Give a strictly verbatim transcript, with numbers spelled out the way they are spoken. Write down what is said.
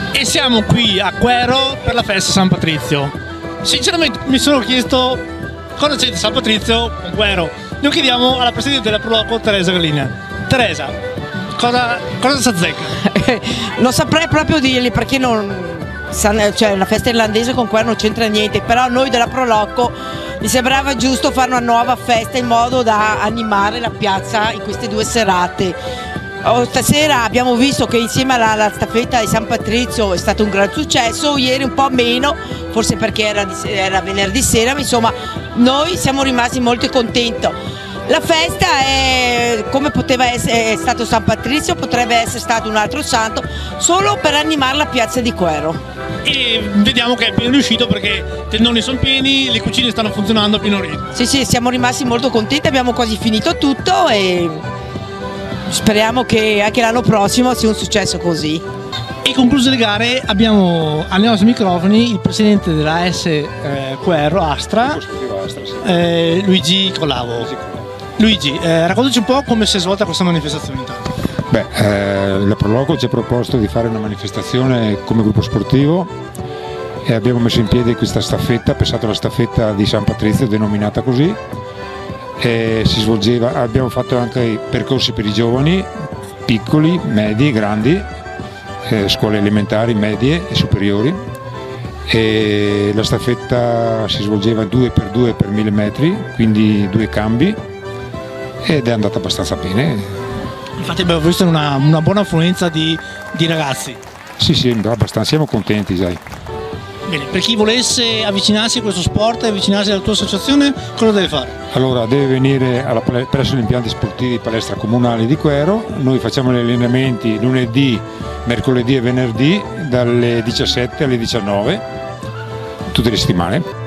E siamo qui a Quero per la festa San Patrizio. Sinceramente mi sono chiesto cosa c'entra San Patrizio con Quero. Lo chiediamo alla presidente della Proloco, Teresa Gallina. Teresa, cosa, cosa si azzecca? Non saprei proprio dirgli perché non... Cioè, la festa irlandese con Quero non c'entra niente, però a noi della Proloco mi sembrava giusto fare una nuova festa in modo da animare la piazza in queste due serate. Oh, stasera abbiamo visto che insieme alla, alla staffetta di San Patrizio è stato un gran successo, ieri un po' meno, forse perché era, di, era venerdì sera, ma insomma noi siamo rimasti molto contenti. La festa è come poteva essere è stato San Patrizio, potrebbe essere stato un altro santo, solo per animare la piazza di Quero. E vediamo che è pieno riuscito perché i tendoni sono pieni, le cucine stanno funzionando a pieno ritmo. Sì, sì, siamo rimasti molto contenti, abbiamo quasi finito tutto e speriamo che anche l'anno prossimo sia un successo così. E concluse le gare abbiamo ai nostri microfoni il presidente della A S eh, Quero Astra, eh, Luigi Colavo. Luigi, eh, raccontaci un po' come si è svolta questa manifestazione intanto. Beh, eh, la Proloco ci ha proposto di fare una manifestazione come gruppo sportivo e abbiamo messo in piedi questa staffetta, pensato alla staffetta di San Patrizio, denominata così. E si svolgeva, abbiamo fatto anche i percorsi per i giovani, piccoli, medi, grandi, eh, scuole elementari, medie e superiori. E la staffetta si svolgeva due per due per mille metri, quindi due cambi, ed è andata abbastanza bene. Infatti abbiamo visto una, una buona affluenza di, di ragazzi. Sì, sì, abbastanza, siamo contenti, sai. Bene, per chi volesse avvicinarsi a questo sport e avvicinarsi alla tua associazione, cosa deve fare? Allora, deve venire alla, presso gli impianti sportivi palestra comunale di Quero. Noi facciamo gli allenamenti lunedì, mercoledì e venerdì dalle diciassette alle diciannove, tutte le settimane.